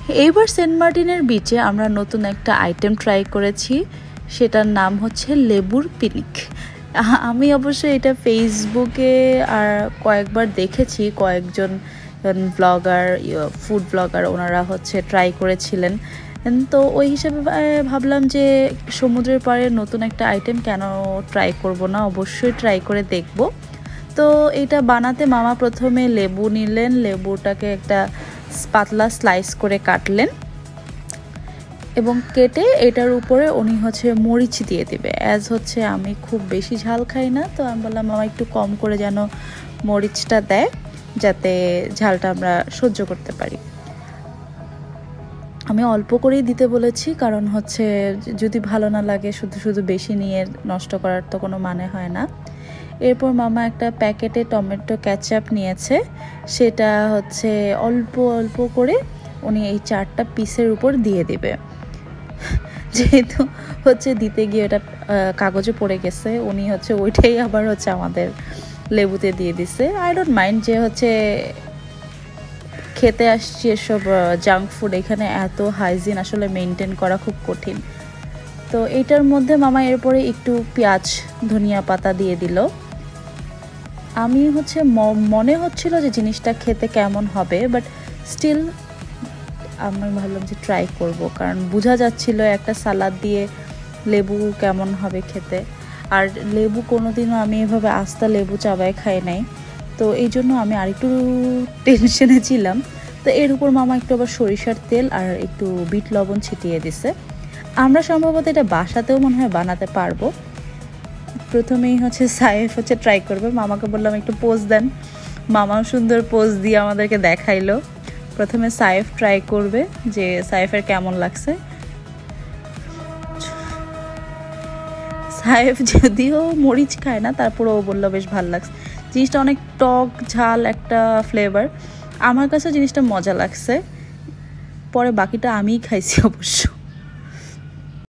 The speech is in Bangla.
এইবার সেন্ট মার্টিনের বিচে আমরা নতুন একটা আইটেম ট্রাই করেছি, সেটার নাম হচ্ছে লেবুর পিকনিক। আমি অবশ্য এটা ফেসবুকে আর কয়েকবার দেখেছি, কয়েকজন ব্লগার, ফুড ব্লগার ওনারা হচ্ছে ট্রাই করেছিলেন। তো ওই হিসেবে ভাবলাম যে সমুদ্রের পাড়ে নতুন একটা আইটেম কেন ট্রাই করব না, অবশ্যই ট্রাই করে দেখব। তো এটা বানাতে মামা প্রথমে লেবু নিলেন, লেবুটাকে একটা পাতলা স্লাইস করে কাটলেন এবং কেটে এটার উপরে উনি হচ্ছে মরিচ দিয়ে দিবে। অ্যাজ হচ্ছে আমি খুব বেশি ঝাল খাই না, তো আমি বললাম মামা একটু কম করে যেন মরিচটা দেয়, যাতে ঝালটা আমরা সহ্য করতে পারি। আমি অল্প করেই দিতে বলেছি, কারণ হচ্ছে যদি ভালো না লাগে শুধু শুধু বেশি নিয়ে নষ্ট করার তো কোনো মানে হয় না। এরপর মামা একটা প্যাকেটে টমেটো ক্যাচাপ নিয়েছে, সেটা হচ্ছে অল্প অল্প করে উনি এই 4টা পিসের উপর দিয়ে দিবে। যেহেতু হচ্ছে দিতে গিয়ে ওটা কাগজে পড়ে গেছে, উনি হচ্ছে ওইটাই আবার হচ্ছে আমাদের লেবুতে দিয়ে দিছে। আই ডোন্ট মাইন্ড, যে হচ্ছে খেতে আসছি এসব জাঙ্ক ফুড, এখানে এত হাইজিন আসলে মেনটেন করা খুব কঠিন। তো এইটার মধ্যে মামা এরপরে একটু পেঁয়াজ ধনিয়া পাতা দিয়ে দিল। আমি হচ্ছে মনে হচ্ছিল যে জিনিসটা খেতে কেমন হবে, বাট স্টিল আমি ভাবলাম যে ট্রাই করব, কারণ বোঝা যাচ্ছিল একটা সালাদ দিয়ে লেবু কেমন হবে খেতে। আর লেবু কোনোদিনও আমি এভাবে আস্তা লেবু চাবায় খাই নাই, তো এই জন্য আমি আরেকটু টেনশনে ছিলাম। তো এর উপর মামা একটু আবার সরিষার তেল আর একটু বিট লবণ ছিটিয়ে দিছে। আমরা সম্ভবত এটা বাসাতেও মনে হয় বানাতে পারবো। প্রথমেই হচ্ছে সাইফ হচ্ছে ট্রাই করবে, মামাকে বললাম একটু পোজ দেন, মামাও সুন্দর পোজ দিয়ে আমাদেরকে দেখাইলো। প্রথমে সাইফ ট্রাই করবে যে সাইফের কেমন লাগছে। সাইফ যদিও মরিচ খায় না, তারপরে ও বললো বেশ ভালো লাগছে, জিনিসটা অনেক টক ঝাল একটা ফ্লেভার। আমার কাছে জিনিসটা মজা লাগছে, পরে বাকিটা আমিই খাইছি অবশ্য।